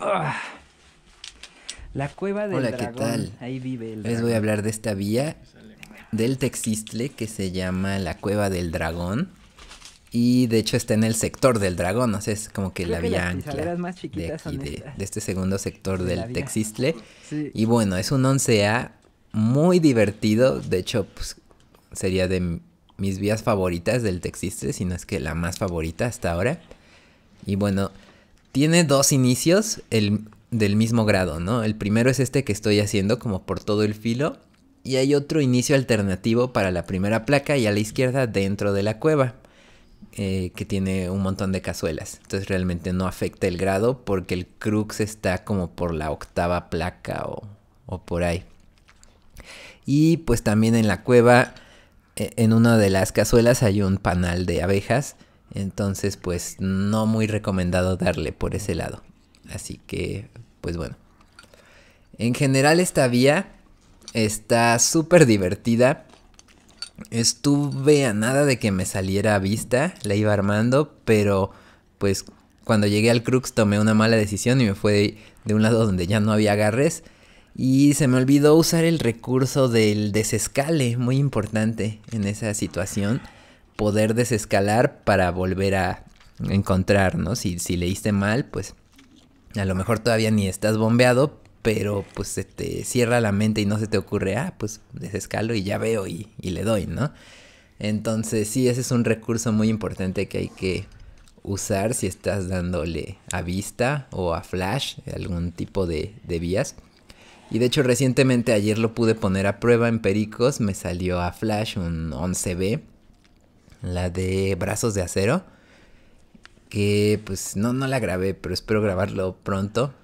Ah, la cueva del Hola, ¿qué dragón. tal? Ahí vive el Les voy a dragón. hablar de esta vía del Texistle que se llama la Cueva del Dragón. Y de hecho está en el sector del dragón, o sea, es como que Creo la que las vía ancla pisaderas más de chiquitas aquí, son de, estas. de este segundo sector De la del vía. Texistle. Sí. Y bueno, es un 11A muy divertido, de hecho, pues, sería de mis vías favoritas del Texistle, si no es que la más favorita hasta ahora. Y bueno, tiene dos inicios del mismo grado, ¿no? El primero es este que estoy haciendo como por todo el filo. Y hay otro inicio alternativo para la primera placa y a la izquierda dentro de la cueva. Que tiene un montón de cazuelas. Entonces realmente no afecta el grado porque el crux está como por la octava placa o por ahí. Y pues también en la cueva, en una de las cazuelas hay un panal de abejas. Entonces pues no muy recomendado darle por ese lado. Así que pues bueno. En general esta vía está súper divertida. Estuve a nada de que me saliera a vista, la iba armando, pero pues cuando llegué al crux tomé una mala decisión y me fue de un lado donde ya no había agarres. Y se me olvidó usar el recurso del desescale, muy importante en esa situación. Poder desescalar para volver a encontrar, ¿no? Si leíste mal, pues a lo mejor todavía ni estás bombeado, pero pues se te cierra la mente y no se te ocurre, pues desescalo y ya veo y le doy, ¿no? Entonces sí, ese es un recurso muy importante que hay que usar si estás dándole a vista o a flash, algún tipo de vías. Y de hecho recientemente ayer lo pude poner a prueba en Pericos, me salió a flash un 11B, la de brazos de acero, que pues no la grabé, pero espero grabarlo pronto.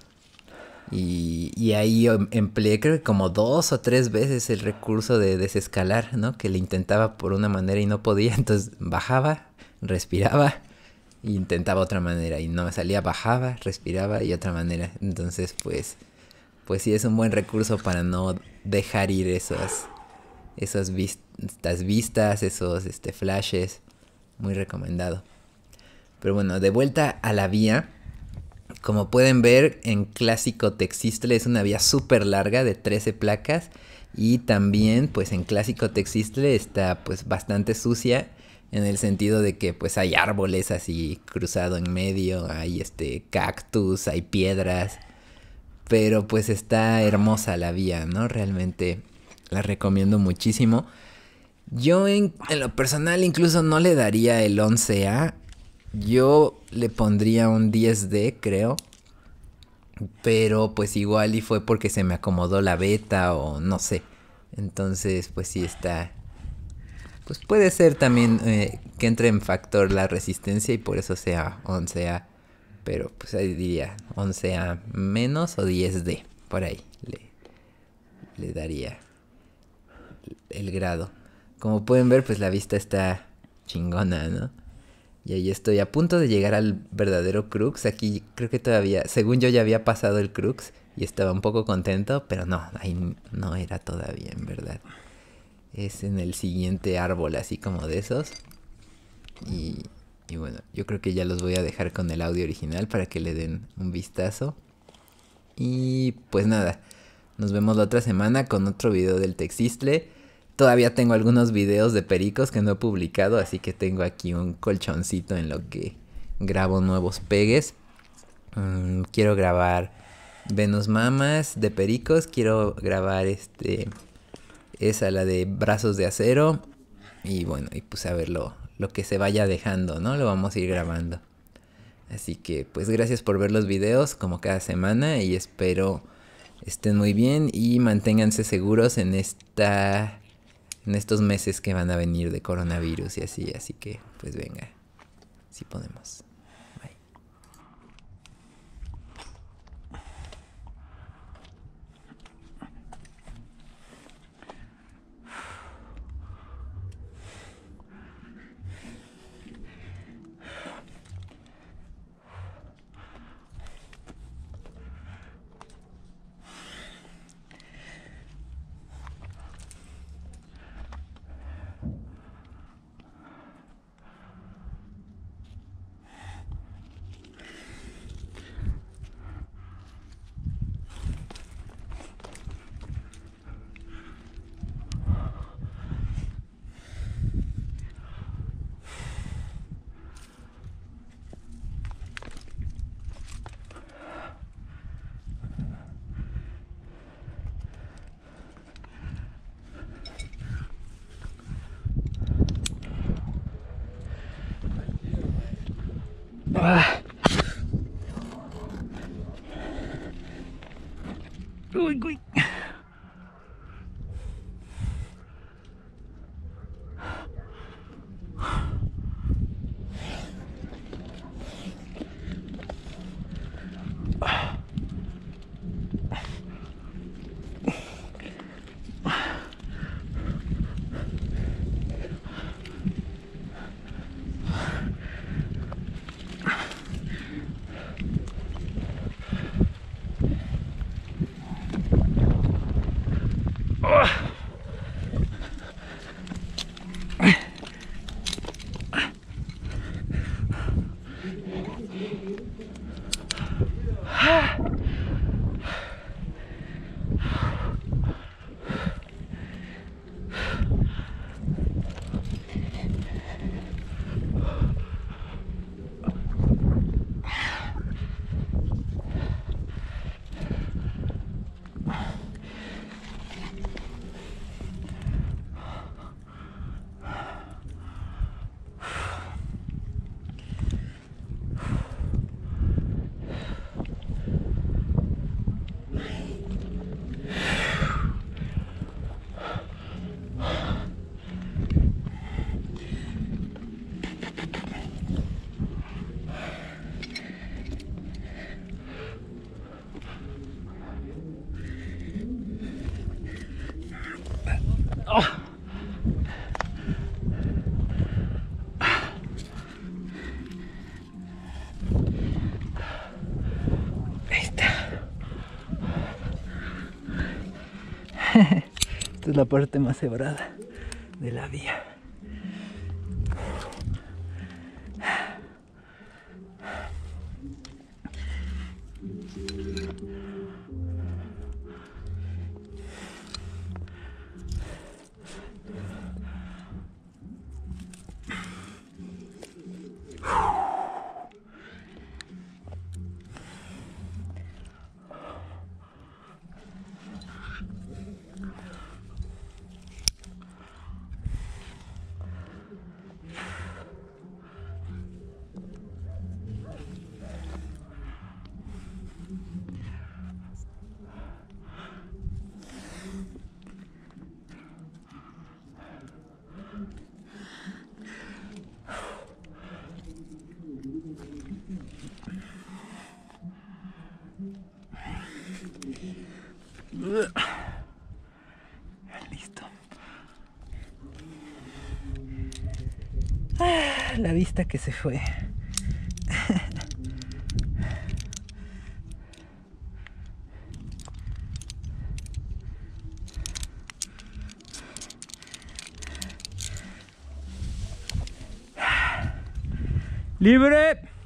Y ahí empleé creo que como 2 o 3 veces el recurso de desescalar, ¿no? Que le intentaba por una manera y no podía, entonces bajaba, respiraba, e intentaba otra manera y no me salía, bajaba, respiraba y otra manera. Entonces pues sí es un buen recurso para no dejar ir esas vistas, esos flashes, muy recomendado. Pero bueno, de vuelta a la vía. Como pueden ver, en Clásico Texistle es una vía súper larga de 13 placas. Y también, pues en Clásico Texistle está pues bastante sucia. En el sentido de que pues hay árboles así cruzado en medio. Hay cactus, hay piedras. Pero pues está hermosa la vía, ¿no? Realmente la recomiendo muchísimo. Yo en lo personal incluso no le daría el 11A. Yo le pondría un 10D, creo. Pero pues igual y fue porque se me acomodó la beta o no sé. Entonces pues sí está. Pues puede ser también que entre en factor la resistencia y por eso sea 11A. Pero pues ahí diría 11A menos o 10D. Por ahí le daría el grado. Como pueden ver pues la vista está chingona, ¿no? Y ahí estoy a punto de llegar al verdadero crux. Aquí creo que todavía, según yo ya había pasado el crux y estaba un poco contento, pero no, ahí no era todavía, en verdad. Es en el siguiente árbol, así como de esos. Y, y bueno, yo creo que ya los voy a dejar con el audio original para que le den un vistazo. Y pues nada, nos vemos la otra semana con otro video del Texistle. Todavía tengo algunos videos de pericos que no he publicado, así que tengo aquí un colchoncito en lo que grabo nuevos pegues. Quiero grabar Venus Mamas de pericos, quiero grabar esa, la de brazos de acero. Y bueno, y pues a ver lo que se vaya dejando, ¿no? Lo vamos a ir grabando. Así que pues gracias por ver los videos como cada semana y espero estén muy bien y manténganse seguros en estos meses que van a venir de coronavirus y así que pues venga, si podemos. Bye. Uy, uy. Ahí está. Esta es la parte más cebrada de la vía. Listo. La vista que se fue. ¡Libre!